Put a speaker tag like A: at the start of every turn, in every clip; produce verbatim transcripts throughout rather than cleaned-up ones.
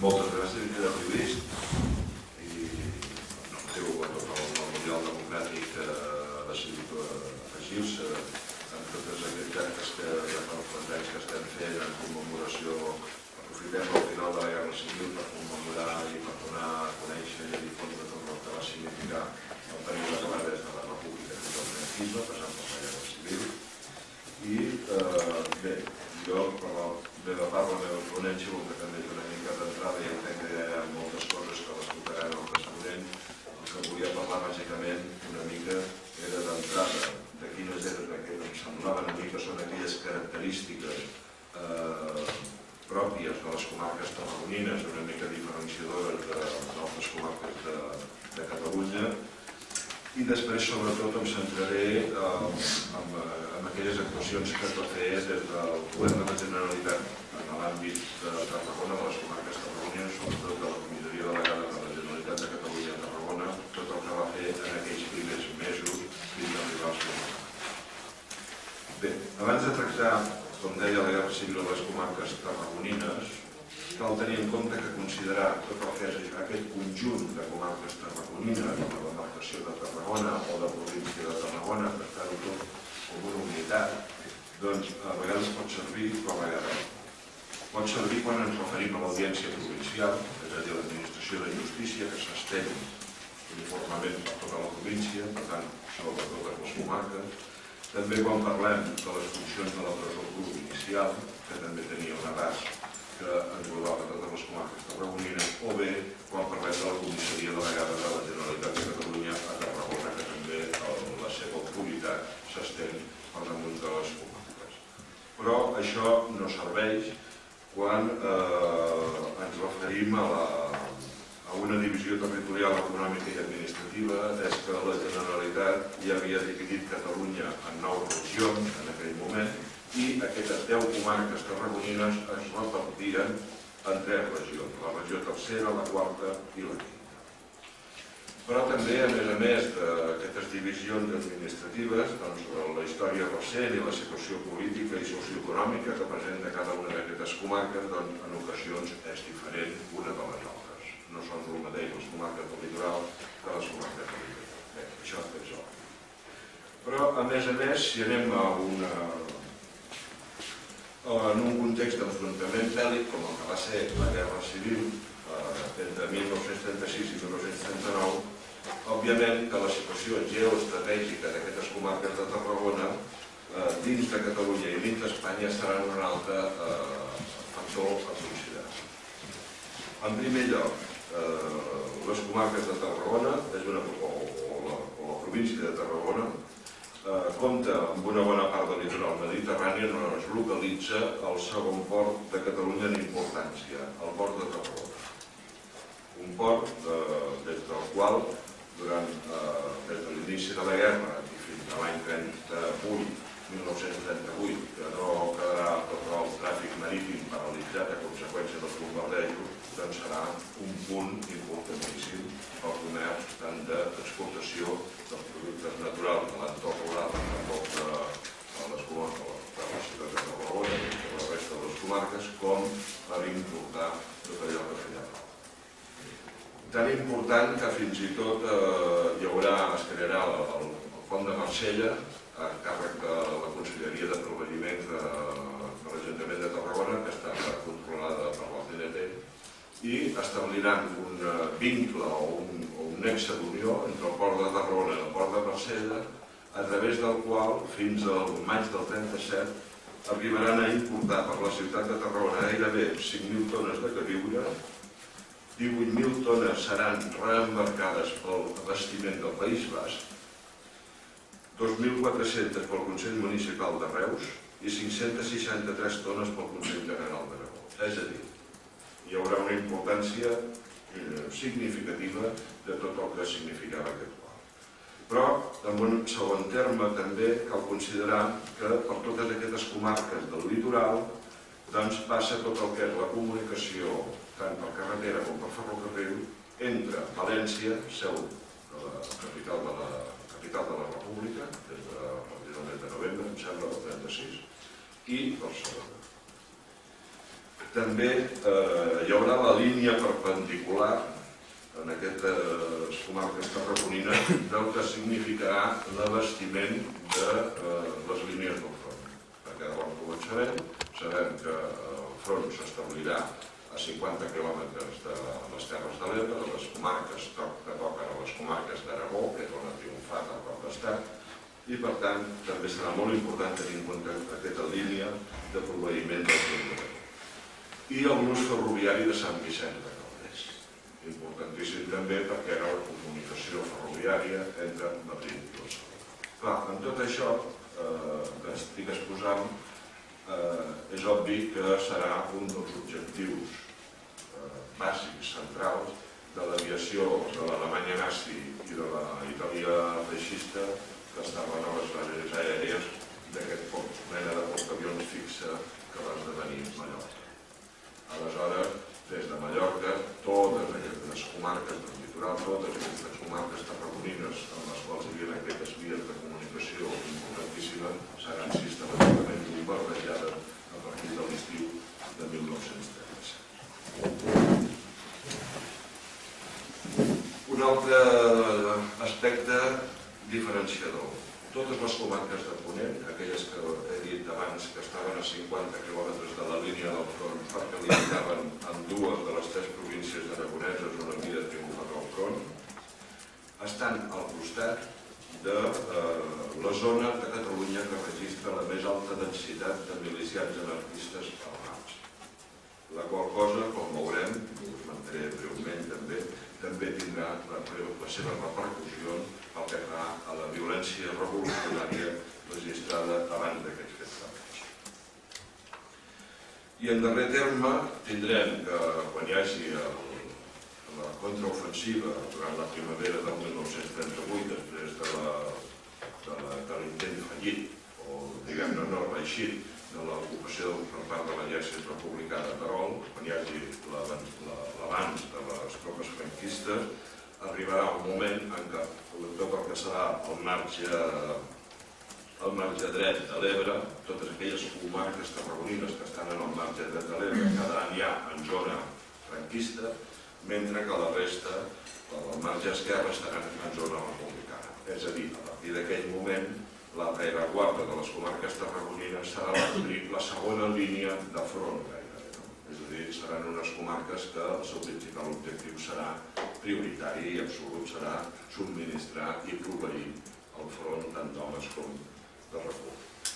A: Moltes gràcies, queda previst. I no sé quan tot el Mundial Democràtic ha decidit afegir-se en tots aquests actes que ja fa uns anys que estem fent en commemoració. Aprofitem el final de la Guerra Civil per commemorar i per donar a conèixer i a difondre tot el que va significar el període que va des de la República fins al franquisme, passant per la Guerra Civil. I bé, jo, per la meva part, la meva ponència, com que també és una mica d'entrada i entenc que hi ha moltes coses que l'escoltaran altres ponents, el que volia parlar bàsicament una mica era d'entrada de quines eren, que em semblaven a mi que són aquelles característiques pròpies de les comarques tarragonines, una mica diferenciadores d'altres comarques de Catalunya. I després, sobretot, em centraré en aquelles actuacions que es va fer des del govern de la Generalitat en l'àmbit de Tarragona, de les comarques tarragonines, sobretot de la comissaria delegada de la Generalitat de Catalunya a Tarragona, tot el que va fer en aquells primers mesos fins a arribar al seu moment. Bé, abans de tractar, com deia, la Guerra Civil a les comarques tarragonines, cal tenir en compte que considerar tot el que és aquest conjunt de comarques tarragonines, de la demarcació de Tarragona o de província de Tarragona, tractar-ho tot com una unitat, doncs a vegades pot servir, però a vegades pot servir quan ens referim a l'audiència provincial, és a dir, l'administració de justícia, que s'estén uniformement per tota la província, per tant, sobre totes les comarques. També quan parlem de les funcions de la presó provincial, que també tenia un abast que englobava totes les comarques tarragonines, o bé quan parlem de la comissaria delegada de la Generalitat de Catalunya a Tarragona, que també la seva autoritat s'estén per damunt de les comarques. Però això no serveix quan ens referim a una divisió territorial, econòmica i administrativa, des que la Generalitat ja havia dividit Catalunya en nou regions en aquell moment, i aquestes deu comarques tarragonines es repartien en tres regions, la regió tercera, la quarta i la quinta. Però també, a més a més d'aquestes divisions administratives, la història recent i la situació política i socioeconòmica que presenta cada una d'aquestes comarques, en ocasions és diferent una de les altres. No són el mateix les comarques del litoral que les comarques del litoral. Bé, això és obvi. Però, a més a més, si anem a una... en un context d'enfrontament bèl·lic, com el que va ser la Guerra Civil entre mil nou-cents trenta-sis i mil nou-cents trenta-nou, òbviament que la situació geoestratègica d'aquestes comarques de Tarragona dins de Catalunya i dins d'Espanya serà un altre factor a considerar. En primer lloc, les comarques de Tarragona, o la província de Tarragona, compta amb una bona part del litoral mediterrani on es localitza el segon port de Catalunya en importància, el port de Tarragona. Un port des del qual, des de l'inici de la guerra i fins a l'any trenta-vuit, mil nou-cents trenta-vuit, que no quedarà tot el tràfic marítim paralitzat a conseqüència dels bombardejos, doncs serà un punt importantíssim pel comerç tant d'exportació dels productes naturals de l'entorn rural, tampoc de la ciutat de Tarragona i de la resta de les comarques, com per importar tot allò que feia falta. Tan important que fins i tot hi haurà, es crearà el pont de Marsella, a càrrec de la Conselleria de Proveïments de l'Ajuntament de Tarragona, que està controlada per la C N T, i establiran un vincle o un nexe d'unió entre el port de Tarragona i el port de Marsella, a través del qual, fins al maig del trenta-set, arribaran a importar per la ciutat de Tarragona gairebé cinc mil tones de queviure, divuit mil tones seran reembarcades pel abastiment del País Basc, dos mil quatre-centes pel Consell Municipal de Reus i cinc-centes seixanta-tres tones pel Consell General d'Aragó. És a dir, hi haurà una importància significativa de tot el que significava aquest port. Però, en un segon terme, també cal considerar que per totes aquestes comarques del litoral passa tot el que és la comunicació, tant per carretera com per ferrocarril, entre València, seu de la capital de la capital de la República, des del mes de novembre, em sembla, del trenta-sis, i Barcelona. També hi haurà la línia perpendicular en aquestes comarques tarragonines del que significarà l'abastiment de les línies del front. Perquè de bon començament sabem que el front s'establirà a cinquanta quilòmetres de les Terres de l'Ebre, de les comarques que toquen a les comarques d'Aragó, que és on ha triomfat el cop d'estat, i per tant també serà molt important tenir en compte aquesta línia de proveïment del front. I el nus ferroviari de Sant Vicenç de Calders, importantíssim també perquè era la comunicació ferroviària entre Madrid i Barcelona. Clar, en tot això que estic exposant, és obvi que serà un dels objectius bàsics, centrals, de l'aviació de l'Alemanya nazi i de la Itàlia feixista que estaven a les bases aèries d'aquest mena de portaavions fixa que va esdevenir Mallorca. Aleshores, des de Mallorca, totes aquestes comarques del litoral, totes aquestes comarques tarragonines en les quals hi havia aquestes vies de comunicació importantíssimes seran sistemàticament bombardejades a partir de l'estiu de mil nou-cents trenta-set. Un altre aspecte diferenciador. Totes les comarques de Ponent, aquelles que he dit abans que estaven a cinquanta quilòmetres de la línia del front perquè limitaven amb dues de les tres províncies aragoneses on havia triomfat el front, estan al costat de la zona de Catalunya que registra la més alta densitat de milicians anarquistes armats. La qual cosa, com veurem, us mentaré breument també, també tindrà la seva repercussió pel que fa a la violència revolucionària registrada abans d'aquests fets. I en darrer terme tindrem que quan hi hagi la contraofensiva durant la primavera del mil nou-cents trenta-vuit, després de l'intent fallit, o diguem-ne no reeixit, de l'ocupació per part de l'exèrcit republicà de Terol, quan hi hagi l'avanç de les tropes franquistes, arribarà un moment en què tot el que serà el marge el marge dret de l'Ebre, totes aquelles comarques tarragonines que estan en el marge dret de l'Ebre quedaran ja en zona franquista, mentre que la resta, el marge esquerre, estaran en zona republicana. És a dir, a partir d'aquell moment, la rereguarda de les comarques tarragonines serà la segona línia de front gairebé. És a dir, seran unes comarques que el seu principal objectiu serà prioritari i absolut, serà subministrar i proveir el front tant d'homes com de recursos.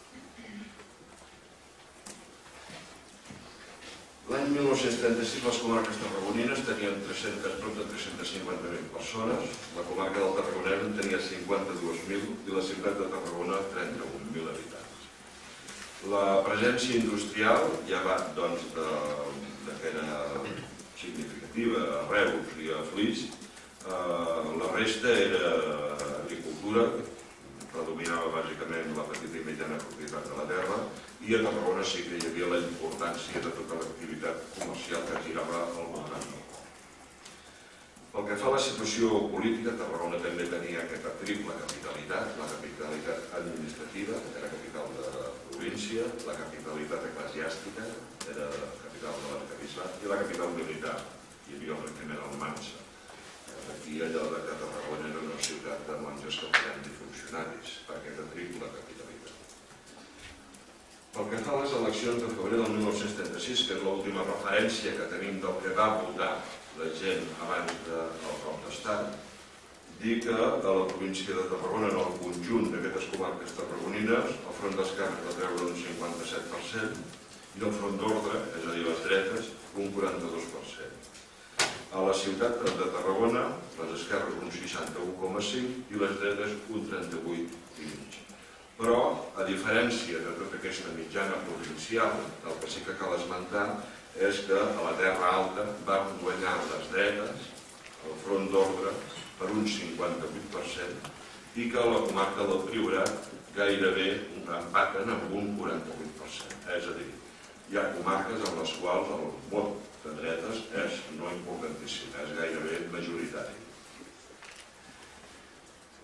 A: L'any mil nou-cents trenta-sis les comarques tarragonines tenien prop de tres-centes cinquanta mil persones, la comarca del Tarragonès en tenia cinquanta-dos mil i la ciutat de Tarragona trenta-un mil habitants. La presència industrial, llevat doncs de que era significativa a Reus i a Flix, la resta era agricultura, predominava bàsicament la petita i mitjana propietat de la terra, i a Tarragona sí que hi havia la importància de tota l'activitat comercial que girava al voltant del port. Pel que fa a la situació política, Tarragona també tenia aquesta triple capitalitat, la capitalitat administrativa, era capital de província, la capitalitat eclesiàstica, era capital de l'arquebisbat, i la capital militar, hi havia el regiment Almansa. Aquí allò que Tarragona era una ciutat de monges capellans i funcionaris, per aquesta triple capitalitat. Pel que fa a les eleccions de febrer del mil nou-cents trenta-sis, que és l'última referència que tenim del que va votar la gent abans del cop d'estat, dir que a la província de Tarragona, en el conjunt d'aquestes comarques tarragonines, el front d'esquerra va treure un cinquanta-set per cent i el front d'ordre, és a dir, les dretes, un quaranta-dos per cent. A la ciutat de Tarragona, les esquerres un seixanta-u coma cinc i les dretes un trenta-vuit coma cinc. Però, a diferència de tota aquesta mitjana provincial, el que sí que cal esmentar és que a la Terra Alta van guanyar les dretes, el front d'ordre, per un cinquanta-vuit per cent i que a la comarca del Priorat gairebé empaten amb un quaranta-vuit per cent. És a dir, hi ha comarques en les quals el vot de dretes és no importantíssim, és gairebé majoritari.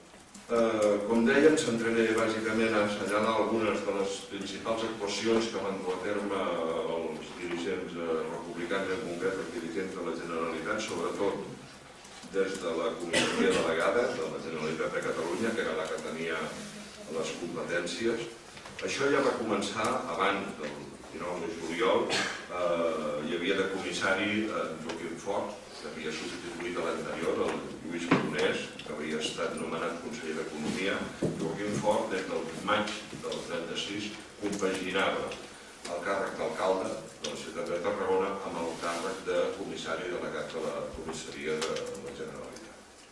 A: Com dèiem, centraré bàsicament a assenyalar algunes de les principals actuacions que van dur a terme els dirigents republicans, en concret els dirigents de la Generalitat, sobretot des de la comissaria delegada de la Generalitat de Catalunya, que era la que tenia les competències. Això ja va començar abans del dinou de juliol. Hi havia de comissari Joaquim Fort, que havia substituït a l'anterior, el Lluís Coronés, que havia estat nomenat conseller d'Economia. Joaquim Fort, des del maig del trenta-sis, compaginava el càrrec d'alcalde de la ciutat de Tarragona amb el càrrec de comissari delegat de la comissaria de la Generalitat.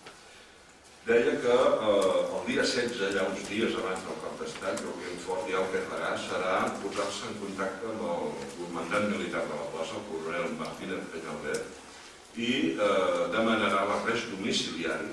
A: Deia que el dia setze, ja uns dies abans del cop d'estat, Joaquim Fort ja el que farà serà posar-se en contacte amb el comandant militar de la plaça, el coronel Martínez Peñalver, i demanarà l'arrest domiciliari.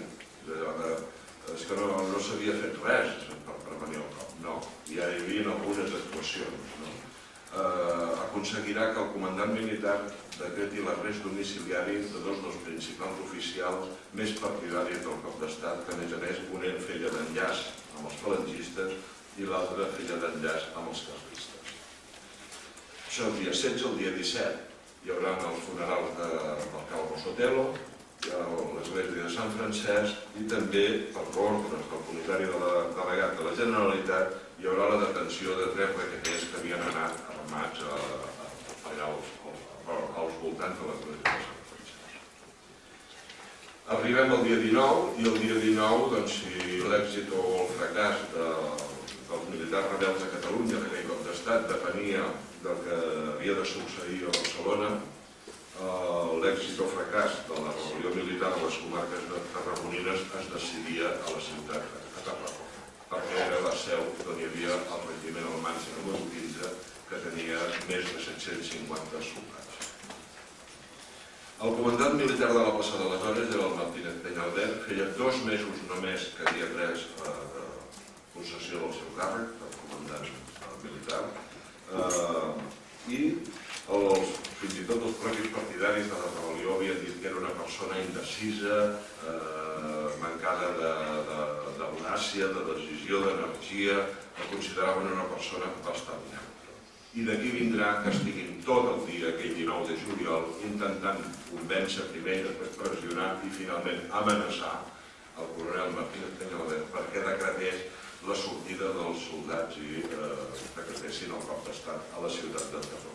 A: És que no s'havia fet res per venir al cop, no. Ja hi havia algunes actuacions. Aconseguirà que el comandant militar decreti l'arrest domiciliari de dos dels principals oficials més partidaris del cop d'estat, que a més a més un feia d'enllaç amb els falangistes i l'altre feia d'enllaç amb els carlistes. Això el dia setze, el dia disset hi haurà els funerals del Calvo Sotelo, l'església de Sant Francesc i també, per ordre del comisari delegat de la Generalitat, hi haurà la detenció de tres requeters que havien anat armats allà als voltants de l'església de Sant Francesc. Arribem al dia dinou i el dia dinou, si l'èxit o el fracàs dels militars rebels de Catalunya d'aquell cop d'estat depenia del que havia de succeir a Barcelona, l'èxit o fracàs de la rebel·lió militar a les comarques tarragonines es decidia a la ciutat de Tarragona, perquè era la seu on hi havia el regiment Almansa número quinze, que tenia més de set-cents cinquanta soldats. El comandant militar de la plaça d'aleshores era el Martínez Peñalver. Feia dos mesos només que havia pres possessió del seu càrrec, el comandant militar, i fins i tot els propis partidaris de la rebel·lió havien dit que era una persona indecisa, mancada d'audàcia, de decisió, d'energia, el consideraven una persona bastant neutra. I d'aquí vindrà que estiguin tot el dia, aquell dinou de juliol, intentant convèncer primer, després pressionar i finalment amenaçar el coronel Martínez Peñalver perquè decretés la sortida dels soldats i decretessin el cop d'estat a la ciutat de Tarragona.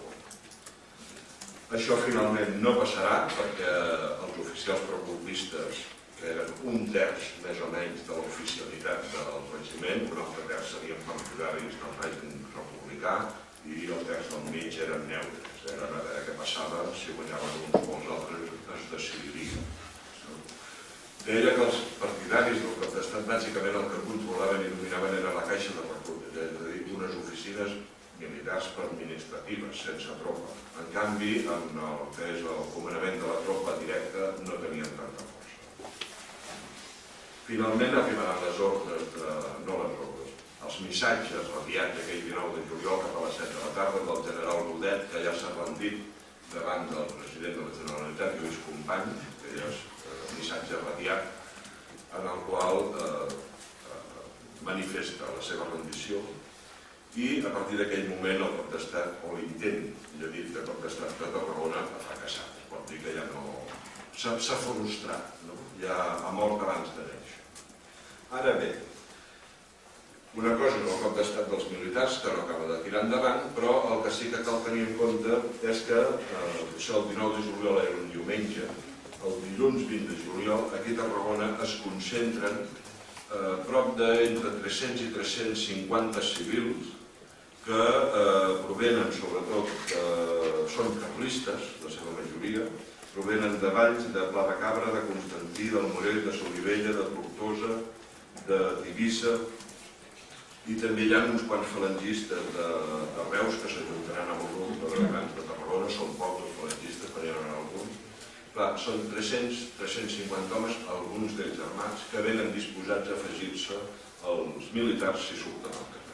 A: Això finalment no passarà perquè els oficials precolpistes, que eren un terç més o menys de l'oficialitat del regiment, un altre terç serien partidaris del règim republicà i el terç del mig eren neutres. Eren a veure què passava, si guanyaven uns o els altres es decidirien. Deia que els partidaris del cop d'estat bàsicament el que controlaven i dominaven era la caixa de recursos, és a dir, unes oficines militars per administratives, sense tropa. En canvi, en el que és el comandament de la tropa directa no tenien tanta força. Finalment arribaran les ordres, no les ordres, els missatges radiats aquell dinou de juliol cap a les set de la tarda del general Rodet, que ja s'ha rendit davant del president de la Generalitat, Lluís Companys, que ja és missatge radiat, en el qual manifesta la seva rendició i a partir d'aquell moment el cop d'estat, o l'intent, ja dit, de cop d'estat de Tarragona ha fracassat. Es pot dir que ja no... s'ha frustrat, ja ha mort abans de néixer. Ara bé, una cosa és el cop d'estat dels militars, que no acaba de tirar endavant, però el que sí que cal tenir en compte és que això el dinou de juliol era un diumenge, el dilluns vint de juliol aquí a Tarragona es concentren prop d'entre tres-cents i tres-cents cinquanta civils que provenen sobretot, són carlistes, la seva majoria, provenen de Valls, de Pla de Cabra, de Constantí, del Morell, de Solivella, de Tortosa, de Tivissa, i també hi ha uns quants falangistes de Reus que s'ajuntaran amb el grup de Grans de Tarragona, són pocs els falangistes, però hi ha alguns. Són tres-cents cinquanta homes, alguns d'ells armats, que venen disposats a afegir-se als militars si surten al carrer.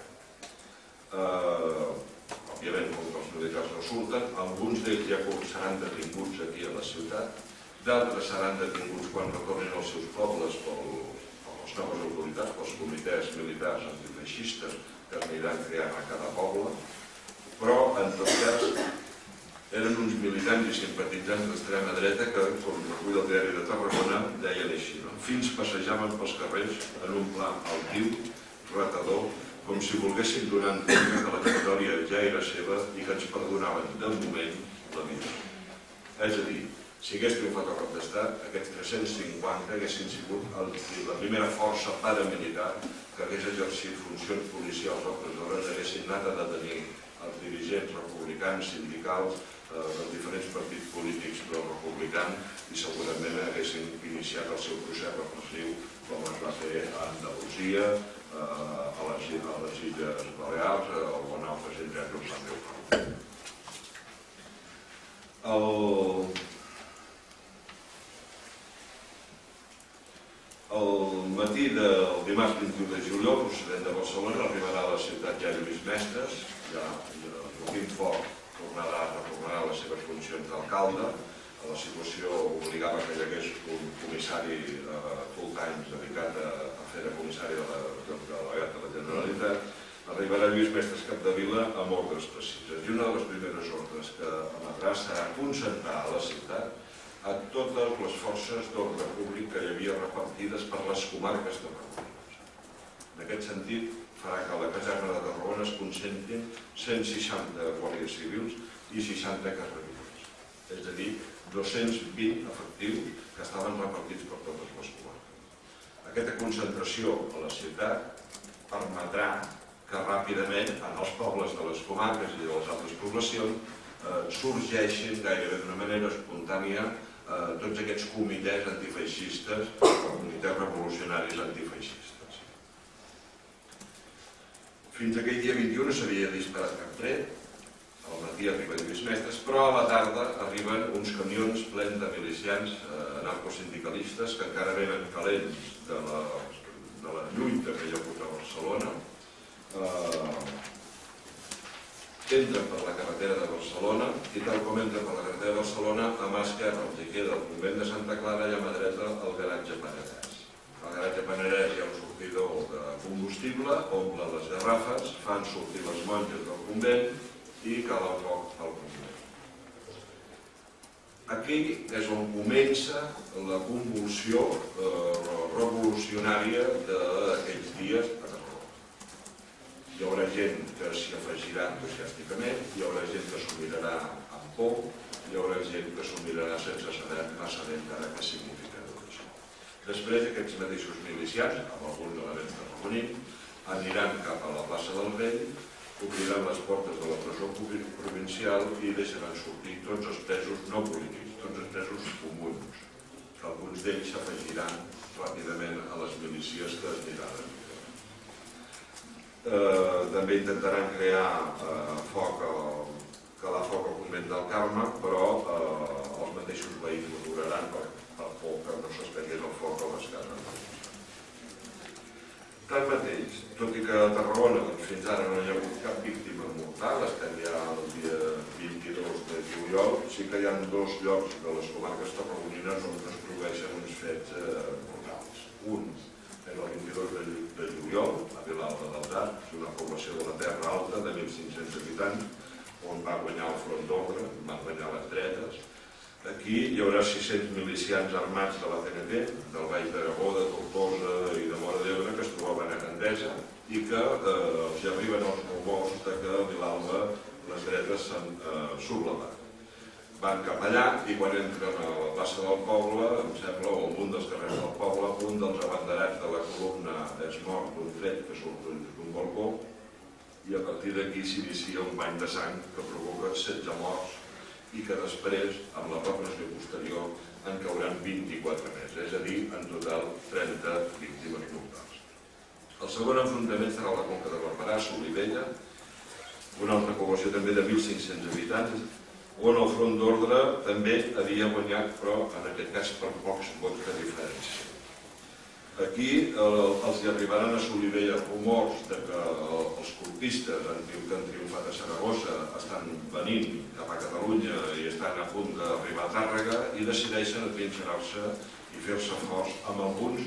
A: Òbviament, com que els militars no surten, alguns d'ells ja seran detinguts aquí a la ciutat, d'altres seran detinguts quan retornin als seus pobles pels noves autoritats, pels comitès militars antifeixistes que es aniran creant a cada poble, però en tot cas eren uns militants i simpatitzants d'extrema dreta que, com recull el diari de Tarragona, deien així: fins passejaven pels carrers en un pla altiu, retador, com si volguessin donar a entendre que la victòria ja era seva i que ens perdonaven de moment la vida. És a dir, si hagués triomfat el cop d'estat, aquests tres-cents cinquanta haguessin sigut la primera força paramilitar que hagués exercit funcions policials o opressores, haguessin anat a detenir els dirigents republicans, sindicals, dels diferents partits polítics pro-republicans i segurament haguessin iniciat el seu procés repressiu com es va fer a Andalusia, a les Illes Balears o en altres indrets on s'han fet. El matí del dimarts vint-i-u de juliol, procedent de Barcelona, arribarà a la ciutat ja Lluís Mestres, ja Joaquim Forn tornarà a les seves funcions d'alcalde. La situació obligava que hi hagués un comissari full-time dedicat a fer de comissari de delegat de la Generalitat. Arribarà Lluís Mestres Capdevila amb ordres precises. I una de les primeres ordres que emetrà serà concentrar a la ciutat a totes les forces d'ordre públic que hi havia repartides per les comarques de Tarragona. En aquest sentit, farà que a la caserna de Tarragona es concentrin cent seixanta guàrdies civils i seixanta carrerils. És a dir, dos-cents vint efectius que estaven repartits per totes les comarques. Aquesta concentració a la ciutat permetrà que ràpidament en els pobles de les comarques i de les altres poblacions sorgeixin gairebé d'una manera espontània tots aquests comitès antifeixistes o comitès revolucionaris antifeixistes. Fins aquell dia vint-i-u no s'havia disparat cap tret. Al matí arriben Lluís Mestres, però a la tarda arriben uns camions plens de milicians anarcosindicalistes que encara venen calents de la lluita que hi ha hagut a Barcelona. Entren per la carretera de Barcelona i tal com entren per la carretera de Barcelona, a mà esquerra els hi queda el convent de Santa Clara i a mà dreta el garatge Penedès. Al garatge Penedès hi ha un sortidor de combustible, omple les garrafes, fan sortir les monges del convent i calen foc al convent. Aquí és on comença la convulsió revolucionària d'aquells dies a Tarragona. Hi haurà gent que s'hi afegirà entusiàsticament, hi haurà gent que s'ho mirarà amb por, hi haurà gent que s'ho mirarà sense saber massa bé encara què significa tot això. Després aquests mateixos milicians, amb alguns elements tarragonins, aniran cap a la plaça del Rei, obriran les portes de la presó provincial i deixaran sortir tots els presos no polítics, tots els presos comuns, que alguns d'ells s'afegiran ràpidament a les milícies que es miraran. També intentaran crear foc, calar foc al convent del Carme, però els mateixos veïns ho aturaran per por que no s'espegués el foc a les cases. Tanmateix, tot i que a Tarragona fins ara no hi ha hagut cap víctima mortal, estem ja el dia vint-i-dos de juliol, sí que hi ha dos llocs de les comarques tarragonines on es produeixen uns fets mortals. Un és el vint-i-dos de juliol, a Vilalba dels Arcs, una població de la Terra Alta de mil cinc-cents habitants, on va guanyar el Front d'Ordre, van guanyar les dretes. Aquí hi haurà sis-cents milicians armats de la T N T, del Baix d'Aragó, de Tortosa i de Móra d'Ebre, que es trobaven a Gandesa i que els arriben els rumors que a Vilalba les dretes s'han sublevat. Van cap allà i quan entren a la plaça del poble, em sembla, o en un dels carrers del poble, un dels abanderats de la columna és mort d'un tret que surt d'un balcó i a partir d'aquí s'inicia un bany de sang que provoca setze morts i que després, amb la repressió posterior, en cauran vint-i-quatre més, és a dir, en total trenta víctimes mortals. El segon enfrontament serà a la Conca de Barberà, Solivella, una altra població també de mil cinc-cents habitants, on el Front d'Ordre també havia guanyat, però en aquest cas per pocs vots de diferència. Aquí els hi arribaran a Solivella rumors que els colpistes que han triomfat a Saragossa estan venint cap a Catalunya i estan a punt d'arribar a Tàrrega i decideixen atrinxerar-se i fer-se forts amb alguns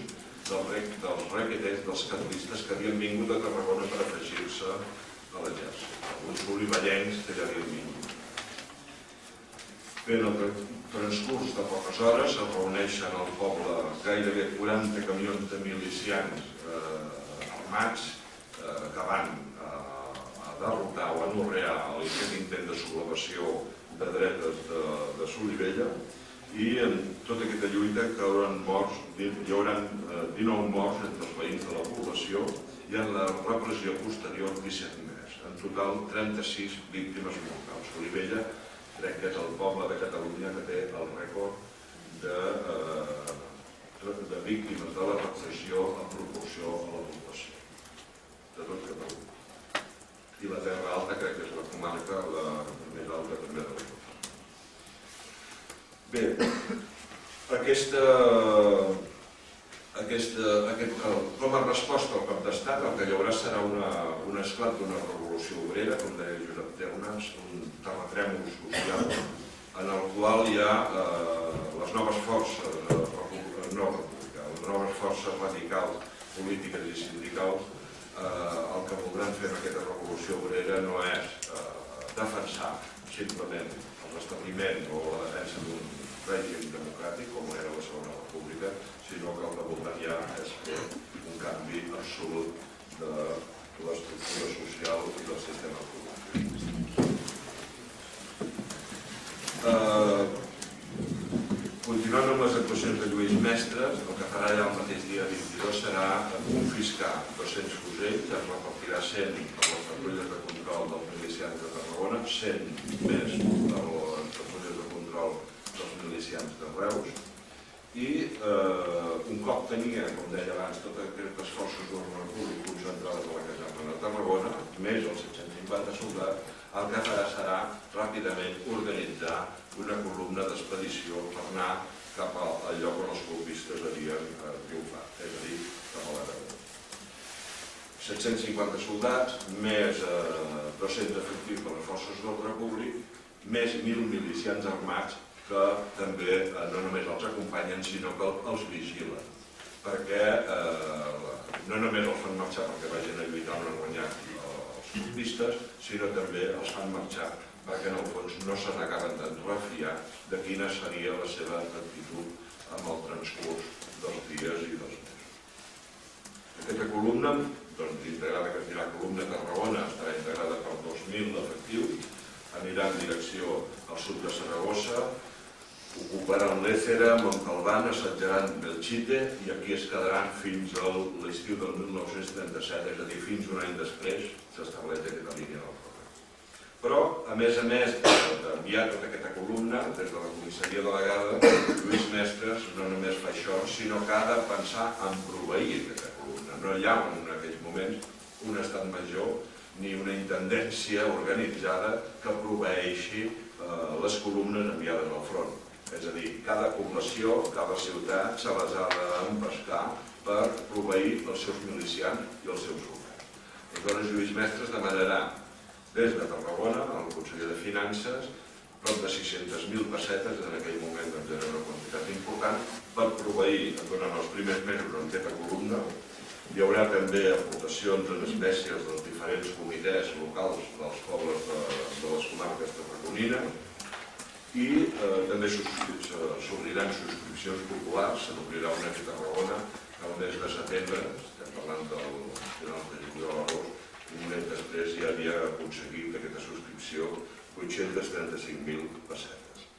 A: dels requetents, dels carlistes que havien vingut a Tarragona per afegir-se a l'exèrcit, alguns olivellencs que ja havien vingut. Bé, en el transcurs de poques hores es reuneixen al poble gairebé quaranta camions de milicians armats que van a derrotar o anorrear aquest intent de sublevació de dretes de Solivella, i en tota aquesta lluita hi haurà dinou morts entre els veïns de la població i en la repressió posterior disset més. En total, trenta-sis víctimes mortals. Solivella crec que és el poble de Catalunya que té el rècord de víctimes de la repressió en proporció a la població de tot Catalunya. I la Terra Alta crec que és la comarca més alta també de l'Europa. Bé, com a resposta al cop d'estat, el que hi haurà serà un esclat d'una revolució obrera, com deia Josep Termes, un terratrèmol social, en el qual hi ha les noves forces no republicanes, les noves forces radicals, polítiques i sindicals. El que voldran fer en aquesta revolució obrera no és defensar simplement l'establiment o la defensa d'un règim democràtic com era la Segona República, sinó que el que voldran ja és fer un canvi absolut de l'estructura social i del sistema polític. Continuant amb les actuacions de Lluís Mestres, el que farà ja el mateix dia vint-i-dos serà confiscar dos-cents fusells, es repartirà cent per les patrulles de control dels milicians de Tarragona, cent més per les patrulles de control dels milicians de Reus, i un cop tenia, com deia abans, totes aquestes forces d'ordre públic concentrades a la caserna de Tarragona, més els set-cents cinquanta soldats, el que farà serà ràpidament organitzar una columna d'expedició per anar cap al lloc on els colpistes havien triomfat, és a dir, cap a l'Aragó. set-cents cinquanta soldats, més dos-cents efectius per les forces d'ordre públic, més mil milicians armats que també no només els acompanyen, sinó que els vigilen, perquè no només els fan marxar perquè vagin a lluitar on han guanyat els colpistes, sinó també els fan marxar perquè en el fons no se n'acaben de refiar de quina seria la seva actitud amb el transcurs dels dies i dels mesos. Aquesta columna, doncs integrada, que es dirà columna Tarragona, estarà integrada per dos mil efectius, anirà en direcció al sud de Saragossa, ocuparan l'Ézera, Montalbán, assetjaran Belchite i aquí es quedaran fins a l'estiu del mil nou-cents trenta-set, és a dir, fins un any després s'estableix aquesta línia del Ferrer. Però, a més a més d'enviar tota aquesta columna, des de la comissaria delegada, Lluís Mestres no només fa això, sinó que ha de pensar en proveir aquesta columna. No hi ha en aquells moments un estat major ni una intendència organitzada que proveeixi les columnes enviades al front. És a dir, cada població, cada ciutat se les ha d'empescar per proveir els seus milicians i els seus soldats. Aleshores, Lluís Mestres demanarà des de Tarragona, al conseller de Finances, prop de sis-centes mil pessetes, en aquell moment era una quantitat important, per proveir durant els primers mesos en aquesta columna. Hi haurà també aportacions en espècies dels diferents comitès locals dels pobles de les comarques tarragonines, i també s'obriran subscripcions populars, se n'obrirà una aquí a Tarragona el mes de setembre, estem parlant del final de juliol a l'agost, i un any després ja havia aconseguit aquesta subscripció vuit-cents trenta-cinc mil pessetes.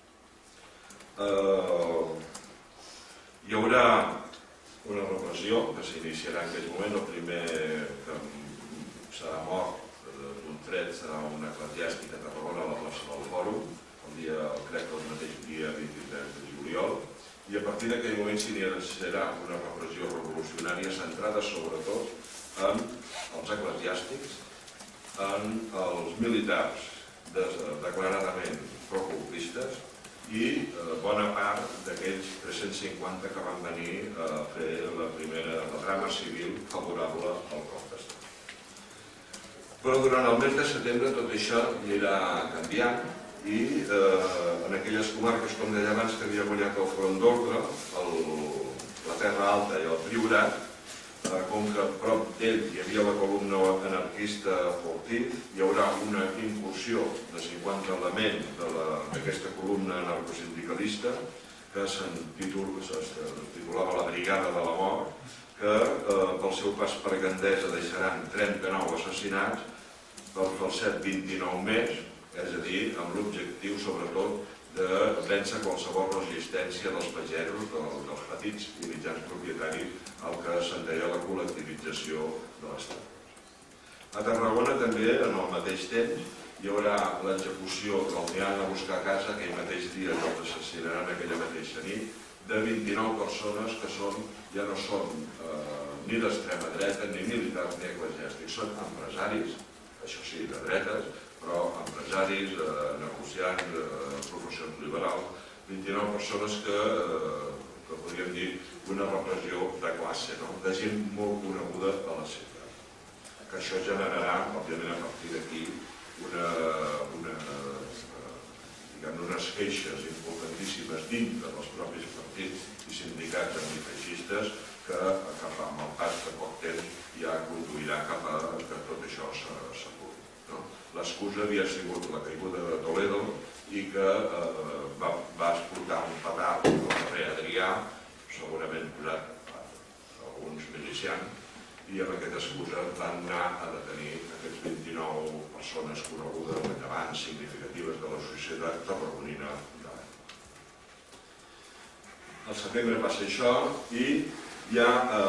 A: Hi haurà una repressió que s'iniciarà en aquell moment, el primer que serà mort d'un tret serà un eclesiàstic a Tarragona a la plaça del Fòrum, crec que el mateix dia vint-i-tres de juliol, i a partir d'aquell moment s'iniciarà una repressió revolucionària centrada sobretot en els eclesiàstics, en els militars declaradament procolpistes i bona part d'aquells tres-cents cinquanta que van venir a fer la primera trama civil favorable al cop d'estat. Però durant el mes de setembre tot això anirà canviant i en aquelles comarques, com deia abans, que havia guanyat el front d'ordre, la Terra Alta i el Priorat, com que prop d'ell hi havia la columna anarquista Fortí, hi haurà una incursió de cinquanta elements d'aquesta columna anarcosindicalista que es titulava la Brigada de la Mort, que pel seu pas per Gandesa deixaran trenta-nou assassinats pel falset vint-i-nou més, és a dir, amb l'objectiu sobretot de vèncer qualsevol resistència dels pagesos, dels petits i mitjans propietaris, al que se'n deia la col·lectivització de l'Estat. A Tarragona també, en el mateix temps, hi haurà l'execució del Diana a buscar a casa, aquell mateix dia que els assassinaran aquella mateixa nit, de vint-i-nou persones que són, ja no són ni d'extrema dreta, ni militars, ni eclesiàstics, són empresaris, això sí, de dretes, però empresaris, negociants, professions liberals, vint-i-nou persones que podríem dir una repressió de classe, de gent molt coneguda a la ciutat. Que això generarà, òbviament, a partir d'aquí, unes queixes importantíssimes dintre dels propis partits i sindicats antifeixistes que amb el pas de poc temps ja conduirà cap a que tot això s'apuri. L'excusa havia sigut la caiguda de Toledo i que va exportar un petard al carrer Adrià, segurament posat per alguns milicians, i amb aquesta excusa van anar a detenir aquests vint-i-nou persones conegudes, rellevants, significatives de la societat tarragonina de l'època. Al setembre va ser això i ja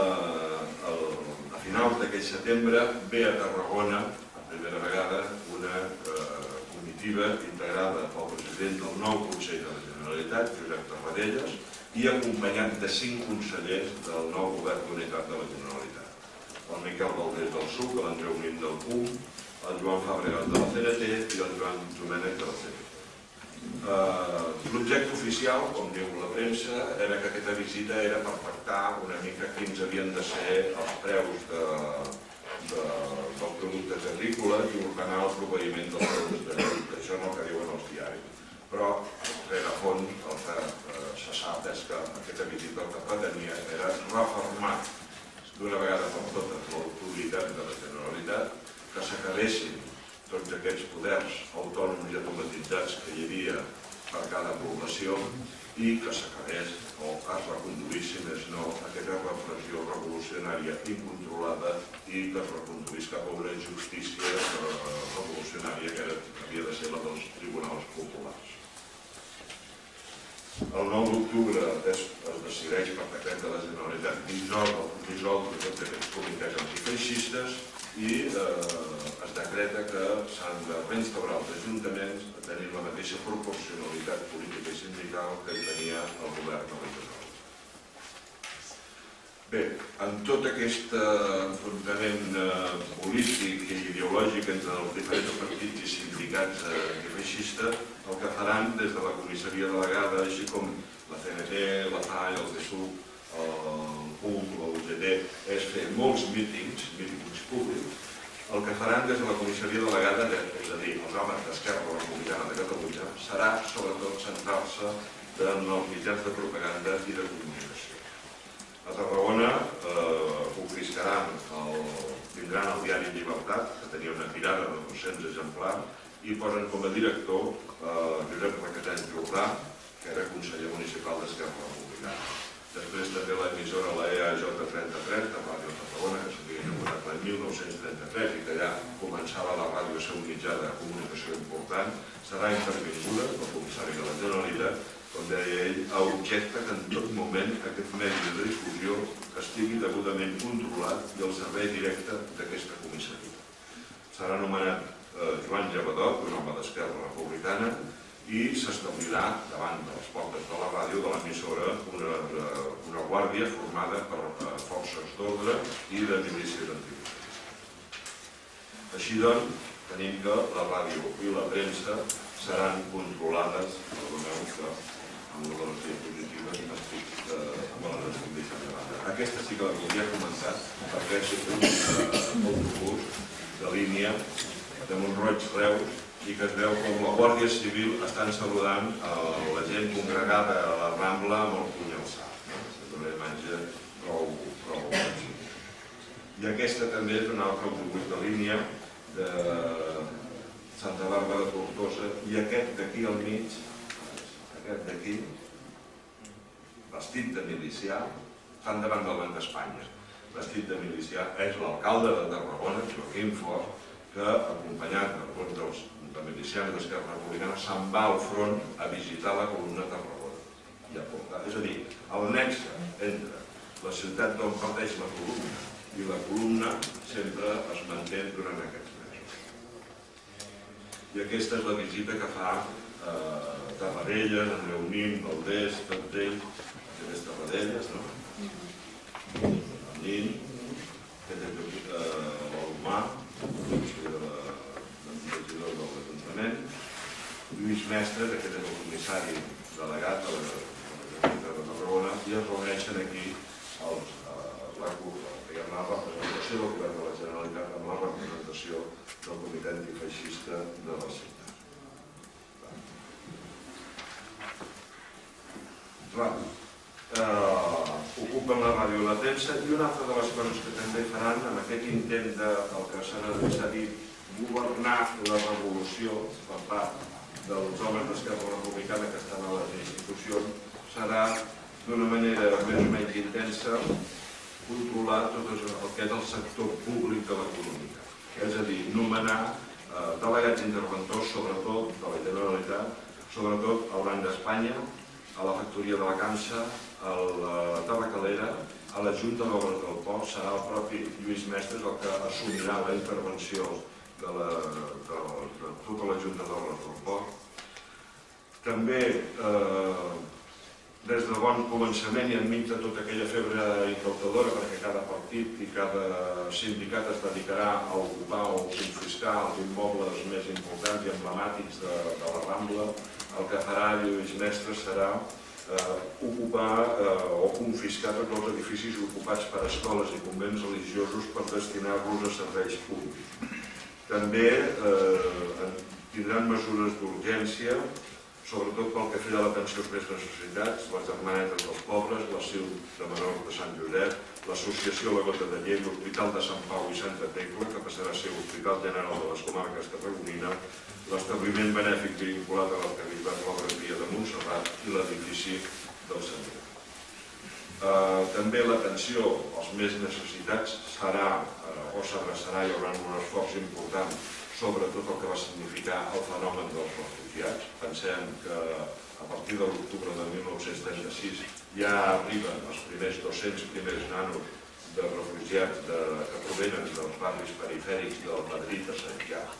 A: a finals d'aquell setembre ve a Tarragona, per primera vegada, una comitiva integrada pel president del nou Consell de la Generalitat, Josep Tarradellas, i acompanyat de cinc consellers del nou govern d'unitat de la Generalitat. El Miquel Valdés del S U C, l'Andreu Nin del P U M, el Joan Fàbregas de la C N T i el Joan Domènech de la C N T. L'objecte oficial, com diu la premsa, era que aquesta visita era per pactar una mica quins havien de ser els preus dels productes agrícoles i ordenar el proveïment dels productes agrícoles. Això és el que diuen els diaris. Però, rere fons, el que se sap és que aquesta visita el que pretenia era reformar d'una vegada per totes l'autoritat de la Generalitat, que s'acabessin tots aquests poders autònoms i automatitzats que hi havia per cada població i que s'acabés o es reconduís, si més no, aquesta repressió revolucionària incontrolada i que es reconduís cap a una justícia revolucionària que havia de ser la dels tribunals populars. El nou d'octubre es decideix per decret de la Generalitat dissoldre tots aquests comitès antifeixistes i es decreta que s'han de reinstaurar els ajuntaments a tenir la mateixa proporcionalitat política i sindical que hi tenia el govern de la Generalitat. Bé, en tot aquest enfrontament polític i ideològic entre els diferents partits i sindicats antifeixistes, el que faran des de la comissaria delegada, així com la C N T, la F A I, el D S U, el P U M, la U G T, és fer molts mítings, mítings públics. El que faran des de la comissaria delegada, és a dir, els homes d'Esquerra Republicana de Catalunya, serà sobretot centrar-se en els mitjans de propaganda i de comunicació. A Tarragona confiscaran, tindran el diari Llibertat, que tenia una tirada de dos-cents exemplars, i posen com a director Josep Requesens Jordà, que era conseller municipal d'Esquerra Republicana. Després també l'emissora, la E A J trenta-tres, de Ràdio Tarragona, que s'havia inaugurat l'any mil nou-cents trenta-tres i que allà començava la ràdio a ser un mitjà de comunicació important, serà intervinguda pel comissari de la Generalitat, com deia ell, a objecte que en tot moment aquest medi de difusió estigui degudament controlat i al servei directe d'aquesta comissaria. Serà anomenat Joan Llevadot, un home d'Esquerra Republicana, i s'establirà davant de les portes de la ràdio de l'emissora una guàrdia formada per forces d'ordre i de milícies antifeixistes. Així doncs, tenim que la ràdio i la premsa seran controlades, perdoneu que amb una de les diapositives m'estic amb les condicions de banda. Aquesta sí que la volia començar perquè és un autobús de línia de Mont-roig-Reus i que es veu com la Guàrdia Civil estan saludant la gent congregada a la Rambla amb el puny alçat. una imatge prou sensible. I aquesta també és una altra autobús de línia de Santa Bàrbara de Tortosa, i aquest d'aquí al mig, aquest d'aquí, vestit de milicià, estan davant del Banc d'Espanya. Vestit de milicià és l'alcalde de Tarragona, Joaquim Fort, que, acompanyat d'alguns dels milicians d'Esquerra Republicana, se'n va al front a visitar la columna Tarragona. És a dir, el nexe entre la ciutat d'on parteix la columna i la columna sempre es manté durant aquests mesos. I aquesta és la visita que fa Tarradellas, Andreu Nin, Valdés, tots ells, aquestes Tarradellas, no? El Nin, l'Alomà, el regidor de l'Ajuntament, Lluís Mestres, aquest és el comissari delegat de l'Ajuntament de Tarragona, i es reuneixen aquí la representació del govern de la Generalitat amb la representació del comitè antifeixista de la ciutat. Ocupen la ràdio i la premsa, i una altra de les coses que també faran en aquest intent del que s'ha dit governar la revolució per part dels homes d'Esquerra Republicana que estan a les institucions serà d'una manera més o menys intensa controlar tot el que és el sector públic de l'economia. És a dir, nomenar delegats interventors, sobretot de la Generalitat, sobretot al Banc d'Espanya, a la Factoria de la Cansa, a la Tabacalera, a la Junta d'Obres del Port. Serà el propi Lluís Mestres el que assumirà la intervenció de tota la Junta d'Obres del Port. També, des de bon començament i enmig de tota aquella febre incautadora, perquè cada partit i cada sindicat es dedicarà a ocupar o confiscar els immobles més importants i emblemàtics de la Rambla, el que farà Lluís Mestres serà ocupar o confiscar tots els edificis ocupats per escoles i convents religiosos per destinar-los a serveis públics. També tindran mesures d'urgència, sobretot pel que feia a l'atenció als més necessitats, les Germanetes dels Pobres, l'Asil de Menors de Sant Josep, l'Associació La Gota de Llet, l'Hospital de Sant Pau i Santa Tecla, que passarà a ser l'Hospital General de les Comarques Tarragonina, l'establiment benèfic vinculat a l'arquebisbat l'Obra Pia de Montserrat i l'edifici del Senyor. També l'atenció als més necessitats serà o s'adreçarà, hi haurà un esforç important sobre tot el que va significar el fenomen dels refugiats. Pensem que a partir de l'octubre de mil nou-cents trenta-sis ja arriben els primers dos-cents primers nanos de refugiats que provenen dels barris perifèrics del Madrid assetjat.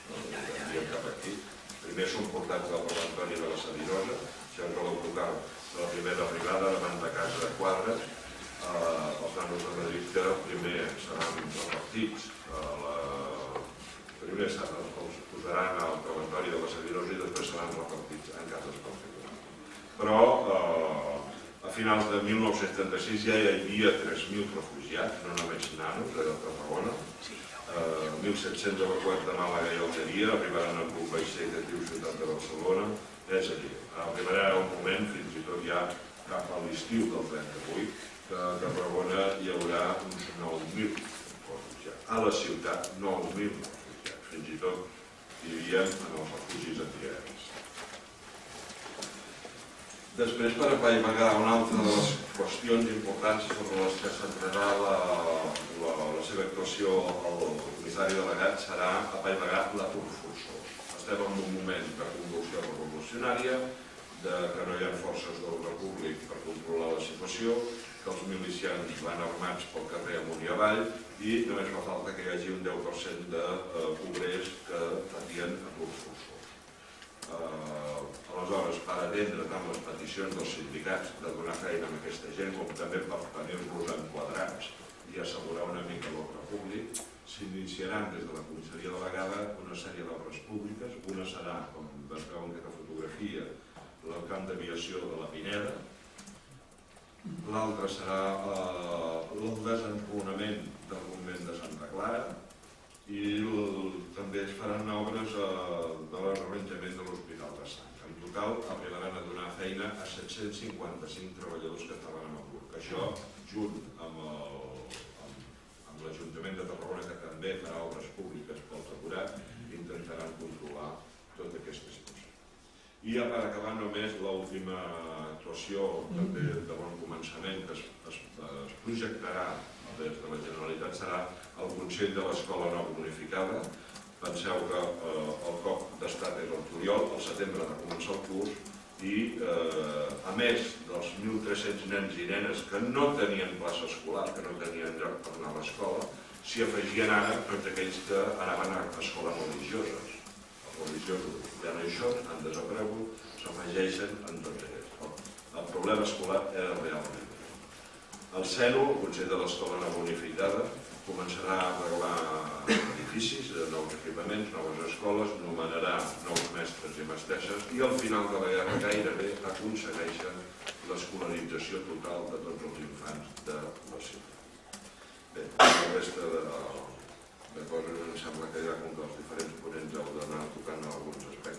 A: Primer són portats al laboratori de la Sabinosa, això és l'autocar de la primera arribada davant de casa de Quadres. Els nanos de Madrid que primer seran repartits, primer els posaran al laboratori de la Sabinosa i després seran repartits en cases particulars. Però a finals de mil nou-cents trenta-sis ja hi havia tres mil refugiats, no només nanos, a Tarragona. mil set-cents evacuats de Màlaga i Almeria, arribaran amb un vaixell que es diu Ciutat de Barcelona. És a dir, arribarà un moment, fins i tot ja cap a l'estiu del trenta-vuit, que a Tarragona hi haurà uns nou mil refugiats. A la ciutat, nou mil refugiats. Fins i tot vivíem en els refugis antiaeris. Després, per apaivagar una altra de les qüestions importants sobre les que centrarà la seva actuació el comissari delegat serà apaivagar l'atur forçós. Estem en un moment de convulsió revolucionària, que no hi ha forces d'ordre públic per controlar la situació, que els milicians van armats pel carrer amunt i avall i només fa falta que hi hagi un deu per cent de obrers que patien atur forçós. Aleshores, per atendre tant les peticions dels sindicats de donar feina a aquesta gent com també per tenir-los enquadrats i assegurar una mica l'ordre públic, s'iniciaran des de la comissaria delegada una sèrie d'obres públiques. Una serà, com es veu en aquesta fotografia, el camp d'aviació de la Pineda. L'altre serà el desenconament del convent de Santa Clara i també es faran obres de l'arranjament de l'Hospital de Sant. En total arribaran a donar feina feina a set-cents cinquanta-cinc treballadors que estaven en atur. Això, junt amb l'Ajuntament de Tarragona, que també farà obres públiques pel aturat, intentaran controlar tota aquesta situació. I per acabar només l'última actuació també de bon començament que es projectarà des de la Generalitat serà el Consell de l'Escola Nova Unificada. Penseu que el cop d'estat és el juliol, al setembre ha de començar el curs i a més dels mil tres-cents nens i nenes que no tenien plaça escolar, que no tenien lloc per anar a l'escola, s'hi afegien ara tots aquells que anaven a escoles religioses. Els religiosos vean això, han desaparegut, s'afegeixen en tots aquests. El problema escolar era realment. El CENU, el Consell de l'Escola Nova Unificada, començarà a arreglar edificis, nous equipaments, noves escoles, nomenarà nous mestres i mestresses i al final de la guerra gairebé aconsegueixen l'escolarització total de tots els infants de la ciutat. Bé, la resta de coses em sembla que ja com que els diferents ponents heu d'anar tocant alguns aspectes